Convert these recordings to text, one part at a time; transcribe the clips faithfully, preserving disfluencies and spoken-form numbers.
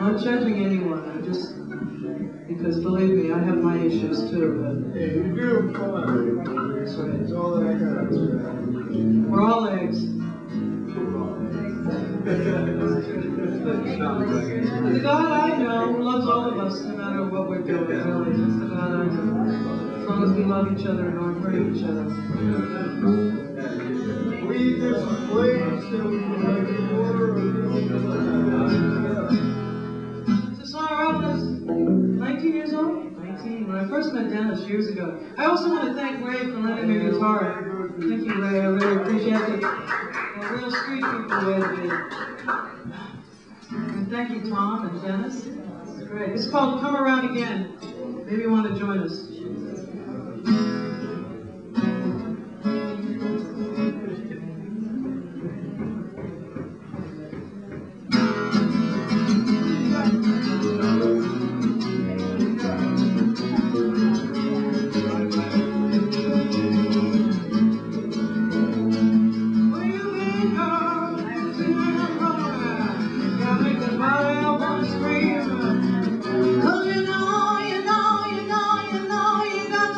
not judging anyone. I just, because believe me, I have my issues too. But yeah, you do. Come on. That's right. It's all that I got. We're all eggs. The God I know loves all of us, no matter what we're doing. Really, that's the God I know. As long as we love each other and aren't hurting each other. We just wait till we can make it order. Is this our office? nineteen years old? nineteen. When I first met Dennis years ago. I also want to thank Ray for lending me a guitar. Thank you, Ray. I really appreciate it. Well, real street people way to be. And thank you, Tom and Dennis. This is great. It's called Come Around Again. Maybe you want to join us. Cause you know, you know, you know, you know, you got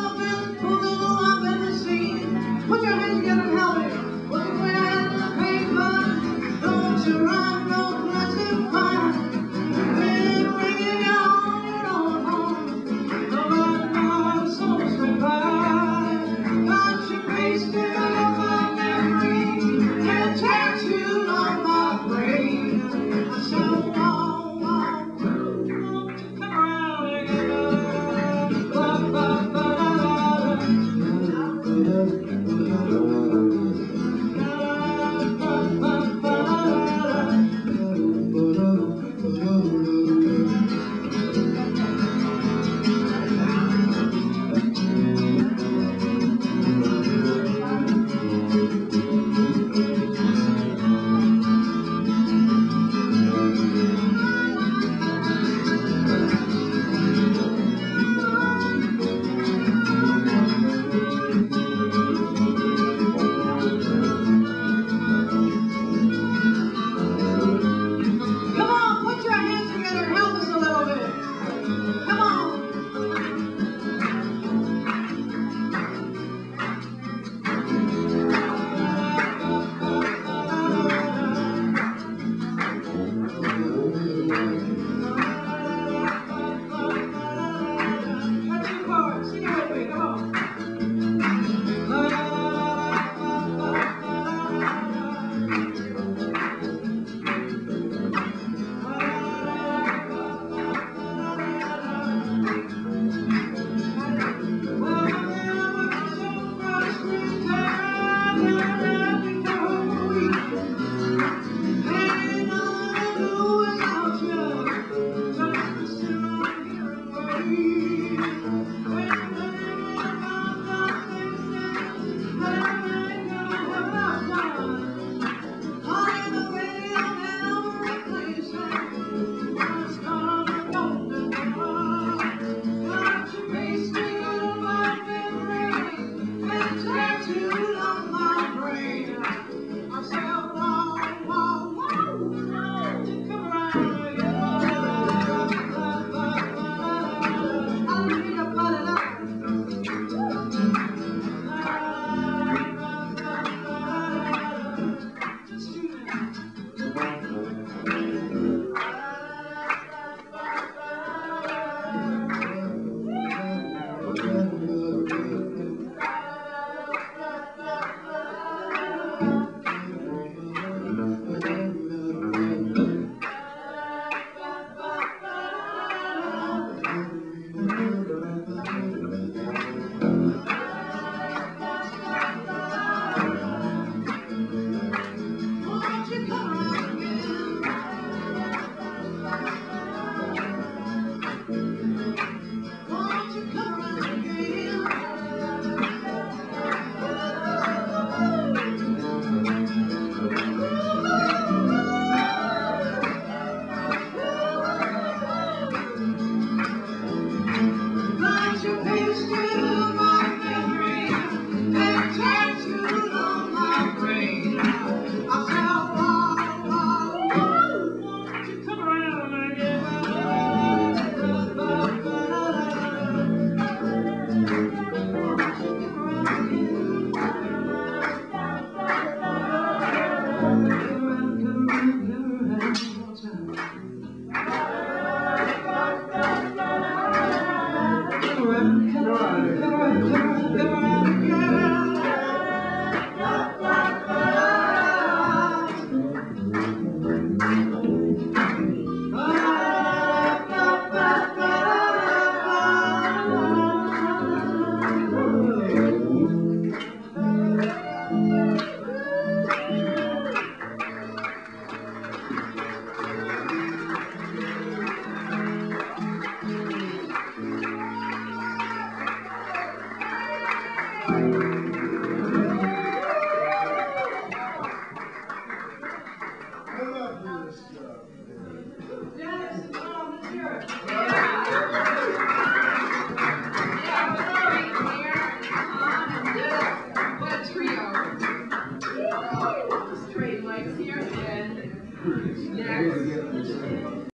Straight Mike's here, and next.